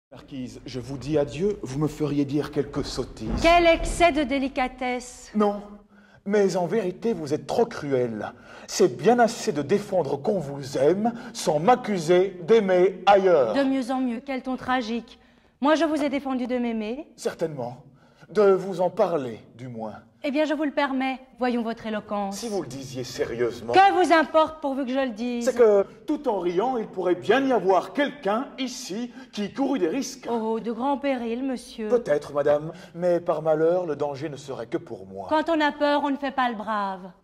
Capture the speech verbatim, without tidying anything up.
Marquise, je vous dis adieu, vous me feriez dire quelques sottises. Quel excès de délicatesse! Non, mais en vérité, vous êtes trop cruel. C'est bien assez de défendre qu'on vous aime sans m'accuser d'aimer ailleurs. De mieux en mieux, quel ton tragique. Moi, je vous ai défendu de m'aimer. Certainement. De vous en parler, du moins. Eh bien, je vous le permets. Voyons votre éloquence. Si vous le disiez sérieusement... Que vous importe pourvu que je le dise? C'est que, tout en riant, il pourrait bien y avoir quelqu'un, ici, qui courut des risques. Oh, de grands périls, monsieur. Peut-être, madame, mais par malheur, le danger ne serait que pour moi. Quand on a peur, on ne fait pas le brave.